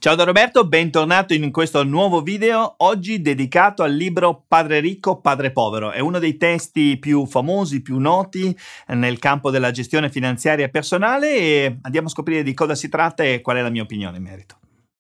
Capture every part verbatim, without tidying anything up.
Ciao da Roberto, bentornato in questo nuovo video, oggi dedicato al libro Padre ricco, padre povero. È uno dei testi più famosi, più noti nel campo della gestione finanziaria personale e andiamo a scoprire di cosa si tratta e qual è la mia opinione in merito.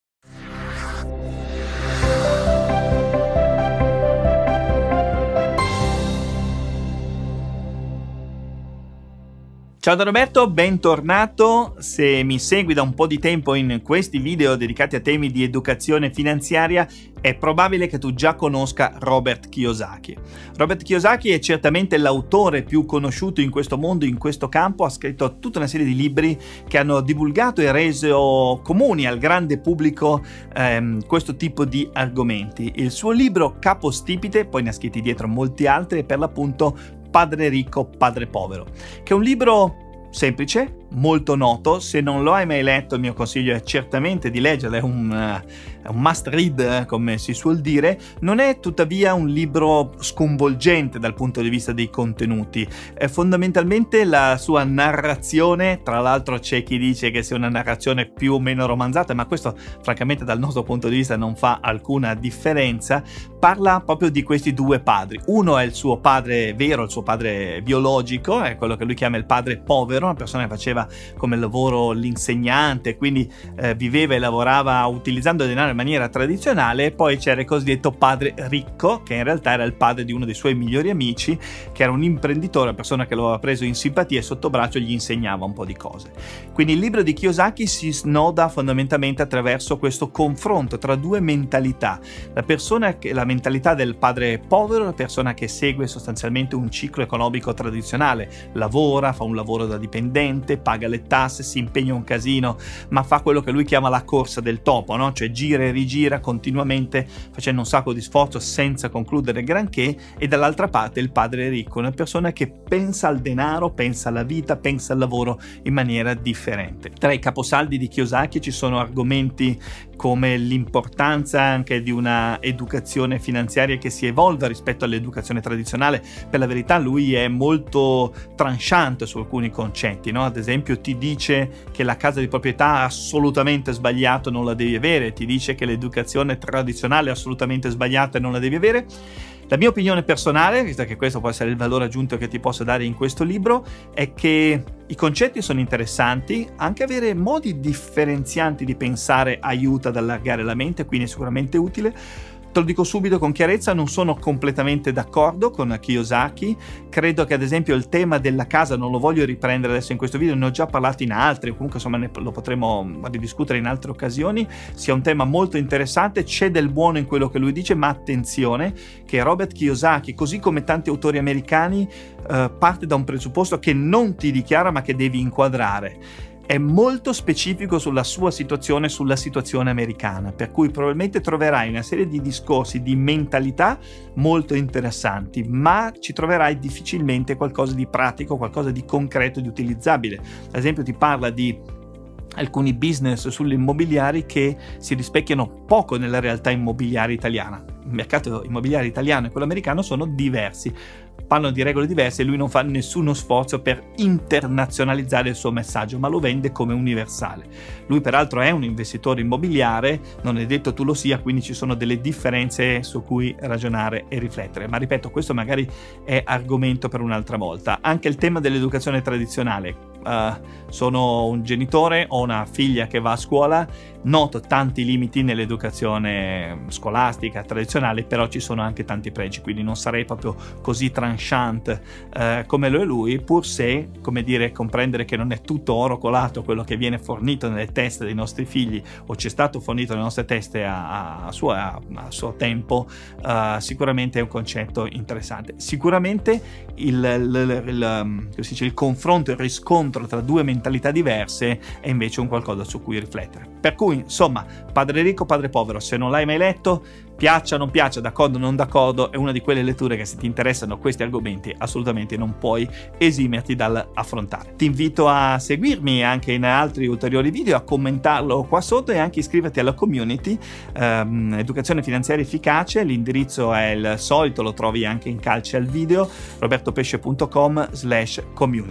Ciao da Roberto, bentornato. Se mi segui da un po' di tempo in questi video dedicati a temi di educazione finanziaria, è probabile che tu già conosca Robert Kiyosaki. Robert Kiyosaki è certamente l'autore più conosciuto in questo mondo, in questo campo. Ha scritto tutta una serie di libri che hanno divulgato e reso comuni al grande pubblico ehm, questo tipo di argomenti. Il suo libro capostipite, poi ne ha scritti dietro molti altri, è per l'appunto Padre ricco, padre povero, che è un libro semplice, molto noto. Se non lo hai mai letto, il mio consiglio è certamente di leggerlo, è un, uh, un must read, come si suol dire. Non è tuttavia un libro sconvolgente dal punto di vista dei contenuti, è fondamentalmente la sua narrazione. Tra l'altro c'è chi dice che sia una narrazione più o meno romanzata, ma questo francamente dal nostro punto di vista non fa alcuna differenza. Parla proprio di questi due padri. Uno è il suo padre vero, il suo padre biologico, è quello che lui chiama il padre povero, una persona che faceva come lavoro l'insegnante, quindi eh, viveva e lavorava utilizzando denaro in maniera tradizionale. Poi c'era il cosiddetto padre ricco, che in realtà era il padre di uno dei suoi migliori amici, che era un imprenditore, una persona che lo aveva preso in simpatia e sotto braccio gli insegnava un po' di cose. Quindi il libro di Kiyosaki si snoda fondamentalmente attraverso questo confronto tra due mentalità: la persona che, la mentalità del padre povero, la persona che segue sostanzialmente un ciclo economico tradizionale, lavora, fa un lavoro da dipendente, paga le tasse, si impegna un casino, ma fa quello che lui chiama la corsa del topo, no? Cioè gira e rigira continuamente facendo un sacco di sforzo senza concludere granché. E dall'altra parte il padre ricco, una persona che pensa al denaro, pensa alla vita, pensa al lavoro in maniera differente. Tra i caposaldi di Kiyosaki ci sono argomenti come l'importanza anche di una educazione finanziaria che si evolva rispetto all'educazione tradizionale. Per la verità lui è molto tranchant su alcuni concetti, no? Ad esempio ti dice che la casa di proprietà è assolutamente sbagliato, non la devi avere. Ti dice che l'educazione tradizionale è assolutamente sbagliata e non la devi avere. La mia opinione personale, visto che questo può essere il valore aggiunto che ti posso dare in questo libro, è che i concetti sono interessanti, anche avere modi differenzianti di pensare aiuta ad allargare la mente, quindi è sicuramente utile. Te lo dico subito con chiarezza, non sono completamente d'accordo con Kiyosaki. Credo che ad esempio il tema della casa, non lo voglio riprendere adesso in questo video, ne ho già parlato in altri, comunque insomma ne, lo potremo ridiscutere in altre occasioni, sia un tema molto interessante. C'è del buono in quello che lui dice, ma attenzione che Robert Kiyosaki, così come tanti autori americani, eh, parte da un presupposto che non ti dichiara ma che devi inquadrare. È molto specifico sulla sua situazione, sulla situazione americana, per cui probabilmente troverai una serie di discorsi di mentalità molto interessanti, ma ci troverai difficilmente qualcosa di pratico, qualcosa di concreto, di utilizzabile. Ad esempio ti parla di alcuni business sulle immobiliari che si rispecchiano poco nella realtà immobiliare italiana. Il mercato immobiliare italiano e quello americano sono diversi, parlano di regole diverse e lui non fa nessuno sforzo per internazionalizzare il suo messaggio, ma lo vende come universale. Lui peraltro è un investitore immobiliare, non è detto tu lo sia, quindi ci sono delle differenze su cui ragionare e riflettere, ma ripeto, questo magari è argomento per un'altra volta. Anche il tema dell'educazione tradizionale. Uh, sono un genitore, ho una figlia che va a scuola, noto tanti limiti nell'educazione scolastica tradizionale, però ci sono anche tanti pregi, quindi non sarei proprio così tranchant uh, come lo è lui, pur se, come dire, comprendere che non è tutto oro colato quello che viene fornito nelle teste dei nostri figli o ci è stato fornito nelle nostre teste a, a, suo, a, a suo tempo, uh, sicuramente è un concetto interessante. Sicuramente il, il, il, il, il, dice, il confronto, il riscontro tra due mentalità diverse è invece un qualcosa su cui riflettere. Per cui insomma, Padre ricco, padre povero, se non l'hai mai letto, piaccia o non piaccia, d'accordo o non d'accordo, è una di quelle letture che, se ti interessano questi argomenti, assolutamente non puoi esimerti dall'affrontare. Ti invito a seguirmi anche in altri ulteriori video, a commentarlo qua sotto e anche iscriverti alla community ehm, Educazione Finanziaria Efficace. L'indirizzo è il solito, lo trovi anche in calce al video, robertopesce punto com slash community.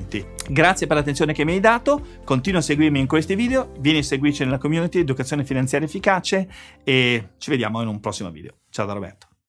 Grazie per l'attenzione che mi hai dato, continua a seguirmi in questi video, vieni a seguirci nella community Educazione Finanziaria Efficace e ci vediamo in un prossimo video. Ciao da Roberto.